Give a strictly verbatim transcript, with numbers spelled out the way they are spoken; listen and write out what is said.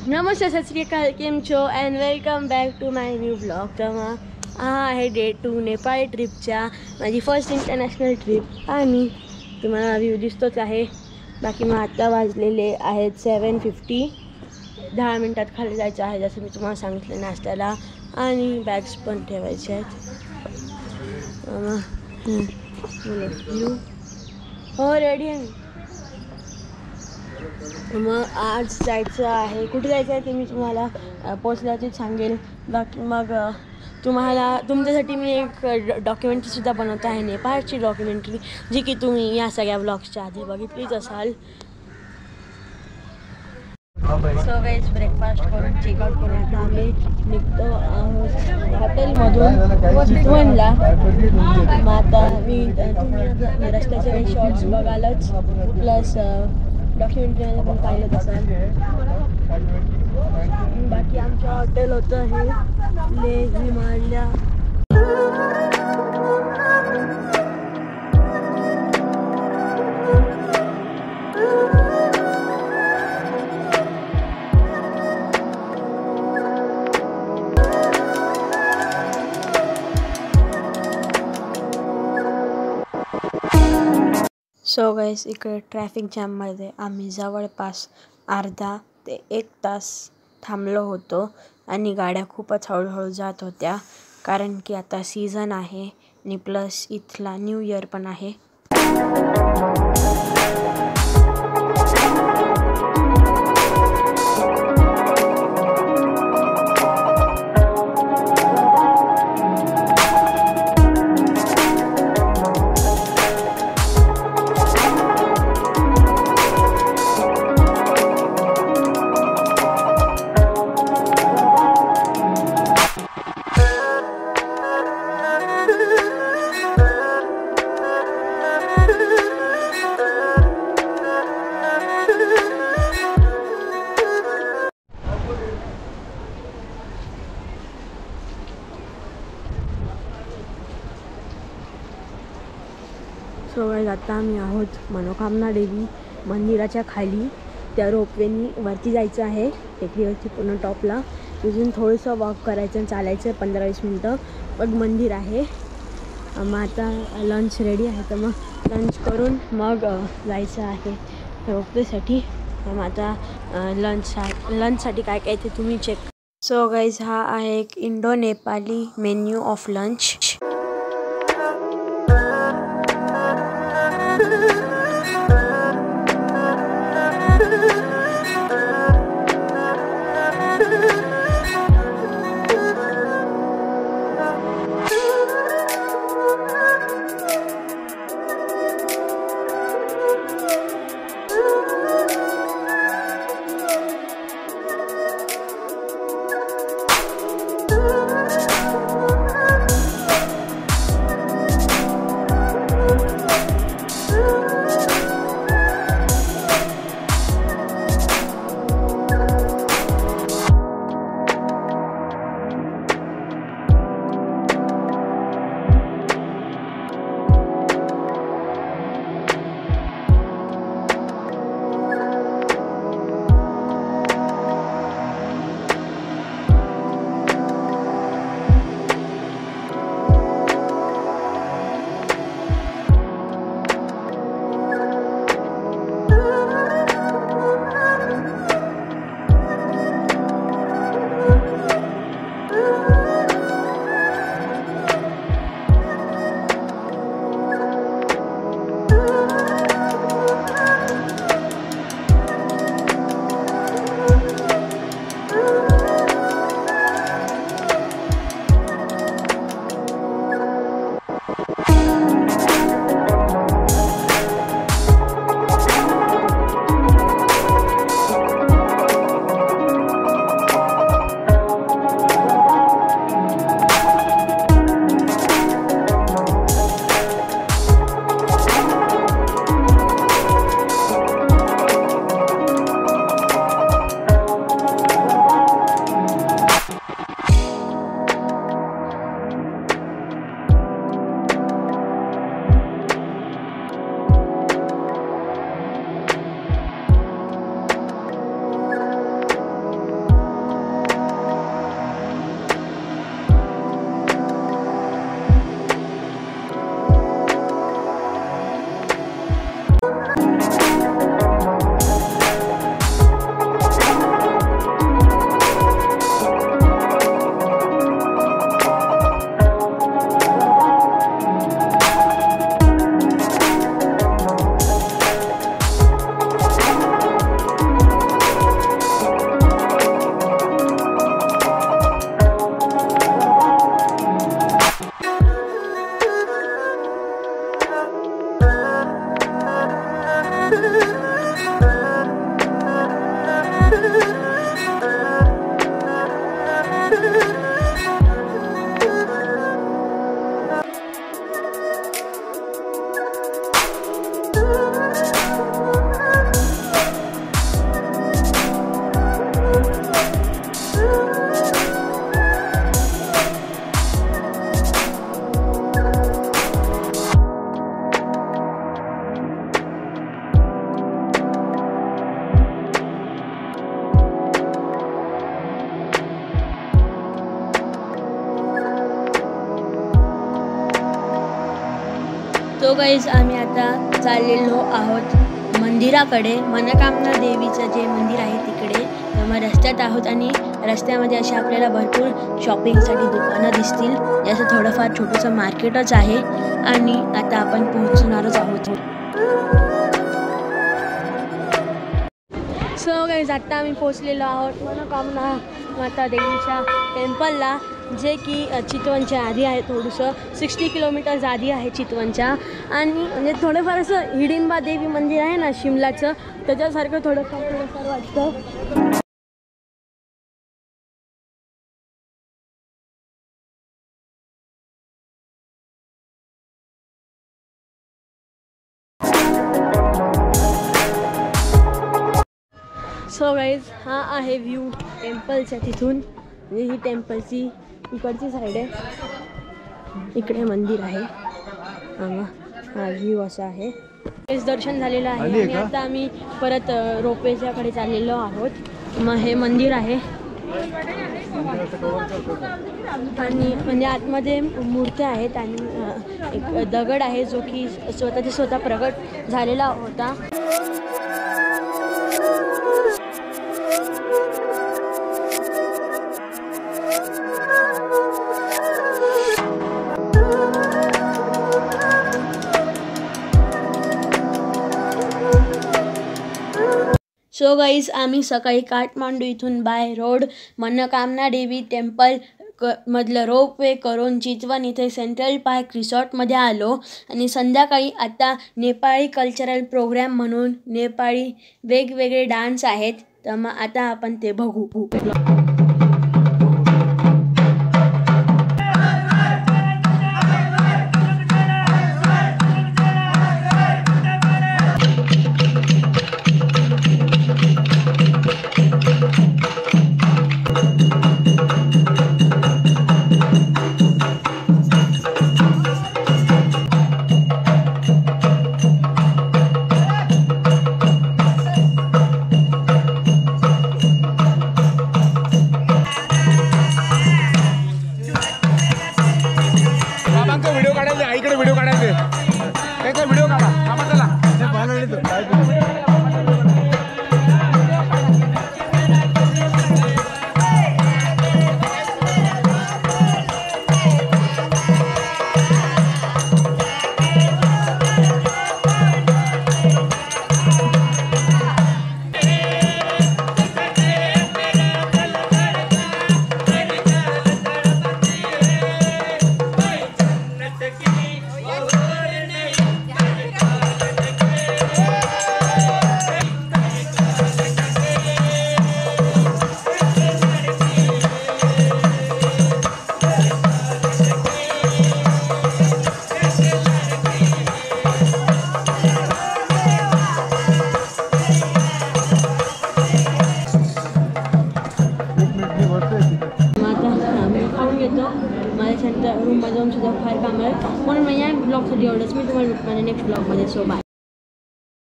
नमस्ते, सत श्री अकाल, केम छो and welcome back to my new blog. तेव्हा हा आहे डे टू नेपाळ ट्रिपच्या, माझी फर्स्ट इंटरनॅशनल ट्रिप आणि तुम्हाला व्ह्यू दिसतोच आहे. बाकी मग आता वाजलेले आहेत सेवन फिफ्टी. दहा मिनटात खाली जायचं आहे जसं मी तुम्हाला सांगितलं नाश्त्याला, आणि बॅग्स पण ठेवायचे आहेत. व्ह्यू हो रेडी आहे. मग आज जायचं आहे, कुठे जायचं आहे ते मी तुम्हाला पोचल्यावरती सांगेल. बाकी मग तुम्हाला तुमच्यासाठी मी एक डॉक्युमेंटरीसुद्धा बनवत आहे, नेपाळची डॉक्युमेंटरी, जी की तुम्ही या सगळ्या ब्लॉग्सच्या आधी बघितलीच असाल. सो गाईज, ब्रेकफास्ट करून चेकआउट करून आता आम्ही निघतो आहोत हॉटेलमधून चितवनला. मग आता मी तुम्ही रस्त्याचे काही शॉर्ट्स बघालच, प्लस डॉक्युमेंटरीमध्ये पण पाहिलं असाल. बाकी आमचं हॉटेल होतं हे ले हिमालया. सो गाईस, इकडे ट्रॅफिक जॅममध्ये आम्ही जवळपास अर्धा ते एक तास थांबलो होतो आणि गाड्या खूपच हळूहळू जात होत्या, कारण की आता सीझन आहे आणि प्लस इथला न्यू इयर पण आहे. सो गाईज, आता आम्ही आहोत मनोकामना देवी मंदिराच्या खाली. त्या रोपवेनी वरती जायचं आहे टेकडीवरती पूर्ण टॉपला. तिथून थोडंसं वॉक करायचं आणि चालायचं पंधरा वीस मिनटं, मग मंदिर आहे. मग आता लंच रेडी आहे, तर मग लंच करून मग जायचं आहे रोपवेसाठी. मग आता लंच लंचसाठी काय काय ते तुम्ही चेक. सो गाईज, हा आहे एक Indo Nepali menu of lunch. So guys आम्ही आता चाललेलो आहोत मंदिराकडे, मनोकामना देवीचं जे मंदिर आहे तिकडे. तर मग रस्त्यात आहोत आणि रस्त्यामध्ये असे आपल्याला भरपूर शॉपिंगसाठी दुकानं दिसतील. जसं थोडंफार छोटंसं मार्केटच आहे आणि आता आपण पोहोचणारच आहोत. सो गाईज आता आम्ही पोहोचलेलो आहोत मनोकामना माता देवीच्या टेम्पलला, जे की चितवनच्या आधी आहे. थोडंसं सिक्स्टी किलोमीटर्स आधी आहे चितवनच्या. आणि म्हणजे थोडंफार असं हिडिंबा देवी मंदिर आहे ना शिमलाचं, त्याच्यासारखं थोडंफार थोडंफार वाटतं. सो गाईज हा आहे व्ह्यू टेम्पलच्या तिथून. म्हणजे ही टेम्पलची इकडची साईड आहे, इकडे मंदिर आहे. हा व्ह्यू असा आहे. तेच दर्शन झालेलं आहे आणि आता आम्ही परत रोपवेच्याकडे चाललेलो आहोत. मग हे मंदिर आहे आणि म्हणजे आतमध्ये मूर्त्या आहेत आणि एक दगड आहे जो की स्वतःचे स्वतः प्रगट झालेला होता. सो गाईज आम्ही सकाळी काठमांडू इथून बाय रोड मनोकामना देवी टेम्पल क मधलं रोपवे करून चितवन इथे सेंट्रल पार्क रिसॉर्टमध्ये आलो. आणि संध्याकाळी आता नेपाळी कल्चरल प्रोग्राम म्हणून नेपाळी वेगवेगळे डान्स आहेत. तर मग आता आपण ते बघू. व्हिडिओ काढायचे आईकडे व्हिडिओ काढायचे त्याचा व्हिडिओ काढा कामा चला माझ्या रूममध्ये जाऊन सुद्धा फार काम आहे. म्हणून मी या ब्लॉगसाठी एवढंच. मी तुम्हाला भेटणार नेक्स्ट ब्लॉगमध्ये. So bye.